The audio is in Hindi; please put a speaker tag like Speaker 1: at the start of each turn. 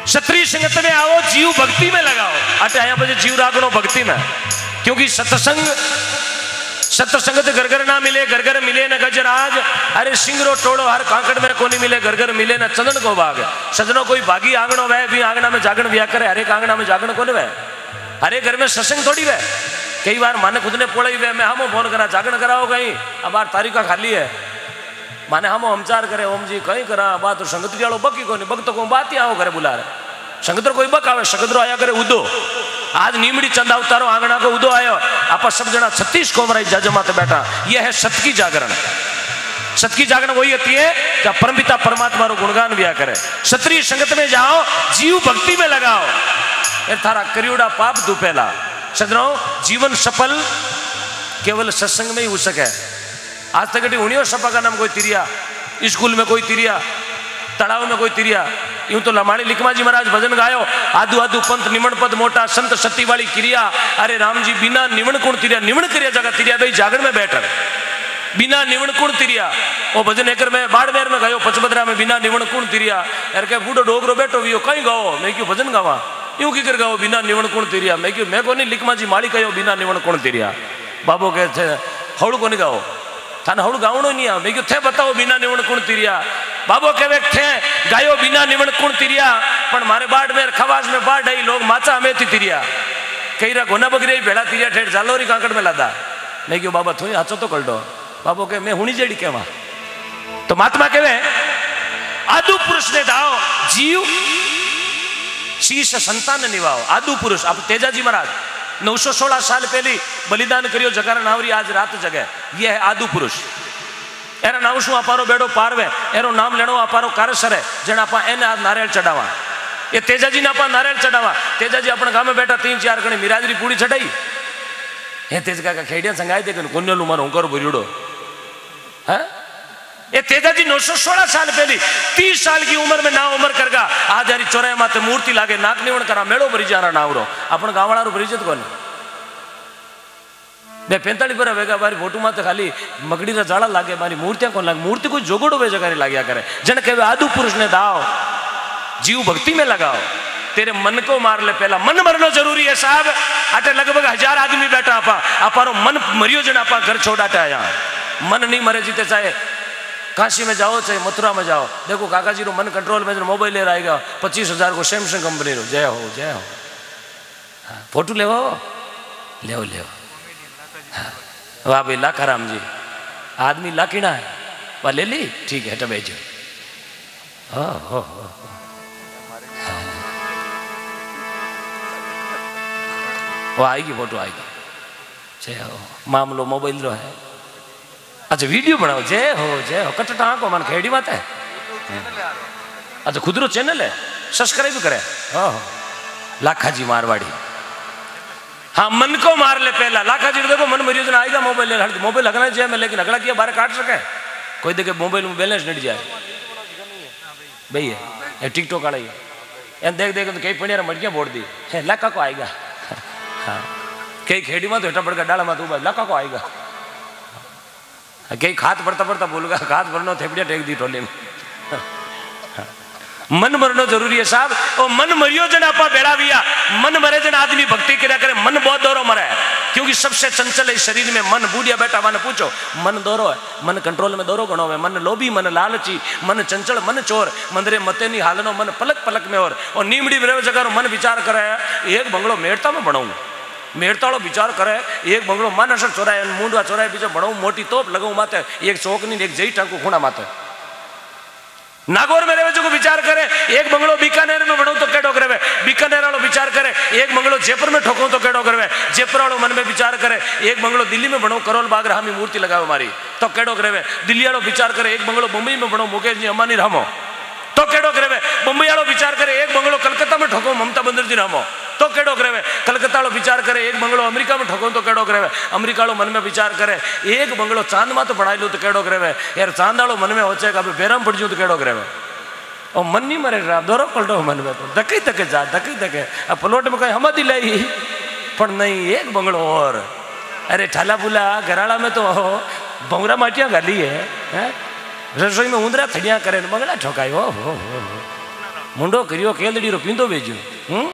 Speaker 1: क्षत्रिय संगत में आओ, जीव भक्ति में लगाओ। अटे आया बजे जीव राखनो भक्ति में, क्योंकि सत्संग सत्संगत घर घर ना मिले, घर घर मिले न गजराज। अरे सिंगरो टोड़ो हर कांकड़ में कोनी मिले, घर घर मिले न चंदन को बाग। सजनो कोई भागी आंगणो वह भी आंगणा में जागरण व्या करे, हरेक आंगणा में जागरण कोने वह, हरे घर में सत्संग थोड़ी वह। कई बार माने खुद ने पोड़ई वे मैं हम फोन करा जागरण कराओ कहीं, अब बार तारीखा खाली है, माने हम हमचार करे ओम जी कहीं करा बात तो संगत जाड़ो बकी को नहीं, बक तो को बात ही आओ करे बुला रहे संगत कोई बक आवे, संगत आया करे उदो। आज नीमड़ी चंदा उतारो आंगणा को उदो आयो, आप सब जना 36 कोमराई जजमाते बैठा। यह है सत की जागरण। सत की जागरण वही होती है जब परमपिता परमात्मा रो गुणगान व्या करे। क्षत्रिय संगत में जाओ, जीव भक्ति में लगाओ, थारा करियोड़ा पाप दुपेला। सजनों, जीवन सफल केवल सत्संग में ही हो सके। आज तक उनियो सपा का नाम कोई तिरिया, स्कूल में कोई तिरिया, तड़ाव में कोई तिरिया। यूं तो लमाड़ी लिखमा जी महाराज भजन गायो, आदु आदु पंथ निमण पद मोटा, संत सती वाली क्रिया। अरे राम जी बिना निमण कुण तिरिया, निमण क्रिया जगह तिरिया भाई जागरण में बैठर, बिना निमण कुण तिरिया। वो भजन एकर में बाड़मेर में गयो, पचबदरा में बिना निमण कुण तिरिया। यार के बूढ़ो डोगरो बैठो वियो कहीं गाओ, मैं क्यों भजन गावा, यूं की कर गाओ बिना निमण कुण तिरिया। मैं क्यों मैं को नहीं लिखमा जी माड़ी कहो बिना निमण कुण तिरिया। बाबो कहे थे हौड़ को नहीं गाओ, थाने हौड़ गावणो नहीं आ। मैं क्यों थे बताओ बिना निमण कुण तिरिया। बाबो कहे थे गायो बिना निमण कुण तिरिया, पण मारे बाढ़ में खवास में बाढ़ आई लोग माचा हमें थी तिरिया। कई रा घोना बगरी भेड़ा तिरिया ठेठ जालोरी कांकड़ में लादा। मैं क्यों बाबा थोड़ी हाचो तो कर दो। बाबो के मैं हुनी जेड़ी कहवा, तो महात्मा कहे आदु पुरुष ने दाओ, जीव शीश संतान निभाओ। आदु पुरुष अब तेजाजी महाराज 916 साल पहली बलिदान करियो जगारा नावरी आज रात जगे। यह है आदु पुरुष। एरा नाम शू अपारो बेड़ो पारवे, एरो नाम लेनो अपारो कारसर है। जन आपा एने आज नारियल चढ़ावा, ये तेजाजी ने आपा नारियल चढ़ावा। तेजाजी अपने गांव में बैठा 3-4 गणी मिराजरी पूरी चढ़ाई। हे तेज का खेड़िया संगाई दे कोन्यालू मारो हुंकर बुरियोड़ो है। ये तेजाजी 916 साल पहली 30 साल की उम्र में ना उम्र करगा आज यारी चौराहे माते मूर्ति लागे, नाक निवण करा, मेड़ो भरी जा रहा नावरो। अपन गांवड़ा रो परिचित कोने बे 45 पर वेगा मारी फोटू माते खाली मगड़ी रा जाड़ा लागे, मारी मूर्तियां कौन लागे, मूर्ति कोई जोगड़ो वे जगह लाग्या करे। जन कहे आदु पुरुष ने दाओ, जीव भक्ति में लगाओ। तेरे मन को मार ले, पहला मन मरना जरूरी है साहब। अटे लगभग 1000 आदमी बैठा आपा, अपारो मन मरियो जन आपा घर छोड़ाटा आया। मन नहीं मरे जीते, चाहे काशी में जाओ चाहे मथुरा में जाओ, देखो काका जी रो मन कंट्रोल में मोबाइल ले आएगा 25,000 को सैमसंग कंपनी रो। जय हो जय हो। हाँ, फोटो ले ले ले वाह भाई लाखाराम जी आदमी लाकीना है, वह ले ली ठीक है टबे जो हो। वो आएगी फोटो आएगी। जय हो। मामलो मोबाइल रो है। अच्छा वीडियो बनाओ। जय हो कटटा को मन खेड़ी बात है। अच्छा खुद रो चैनल है, सब्सक्राइब करे। लाखा जी मारवाड़ी। हाँ मन को मार ले पहला। लाखा जी देखो मन मरियो जना आएगा मोबाइल ले, मोबाइल लगना चाहिए मैं, लेकिन अगला किया बारे काट सके कोई देखे मोबाइल में बैलेंस नहीं जाए भैया। ये टिकटॉक वाला ही देख देख तो कई पणिया मटकियां बोड़ दी है। लाखा को आएगा। हाँ कई खेड़ी में तो हेठा पड़कर डाला मत उबा लाखा को आएगा। कई खात पड़ता पड़ता बोलगा खात भरनो थेपड़िया टेक दी टोले में। मन मरनो जरूरी है साहब। और मन मरियो जन आपा बेड़ा बिया, मन मरे जन आदमी भक्ति किया करे। मन बहुत दौरो मरे है, क्योंकि सबसे चंचल है शरीर में मन। बूढ़िया बेटा मन पूछो, मन दौरो है, मन कंट्रोल में दौरो गणो है। मन लोभी, मन लालची, मन चंचल, मन चोर, मंदरे मते नहीं हालनो, मन पलक पलक में। और नीमड़ी में जगह मन विचार करे एक बंगलो मेड़ता में बनाऊं, मेड़ताड़ो विचार करे एक बंगलो मान असर चोराए मुंडवा चोराए पीछे बनाऊं, मोटी तोप लगाऊं माते, एक चौकनी एक जई टांकू खूणा माते। नागौर में रहे जो को विचार करे एक बंगलो बीकानेर में बढ़ो तो केड़ो करे। बीकानेर वालों विचार करे एक बंगलो जयपुर में ठोको तो केड़ो करे। जयपुर वालों मन में विचार करे एक बंगलो दिल्ली में बनो, करोल बाग रामी मूर्ति लगाओ मारी तो केड़ो करे। दिल्ली वालों विचार करे एक बंगलो मुंबई में बनो, मुकेश जी अंबानी रामो तो केड़ो करे। मुंबई वालों विचार करे एक बंगलो कलकत्ता में ठोको ममता बनर्जी रामो तो केड़ो करे। कलकत्ता वालों विचार करे एक बंगलो अमेरिका में ठोको तो केड़ो करे। अमेरिका वालों मन में विचार करे एक बंगलो चांद में तो बनाई लो तो केड़ो करे। यार चांद वालों मन में होचे कि बेराम पड़ जाऊं तो केड़ो करे। और मन नहीं मरे रहा दौरो पलटो मन में तो धके धके जा धके धके। अब प्लॉट में कहीं हम दिलाई पर नहीं एक बंगलो और। अरे ठाला बुला घराड़ा में तो भंगरा माटिया गाली है, रसोई में ऊंदरा थड़िया करे बंगला ठोकाई हो। मुंडो करियो केलड़ी रो पींदो भेजो।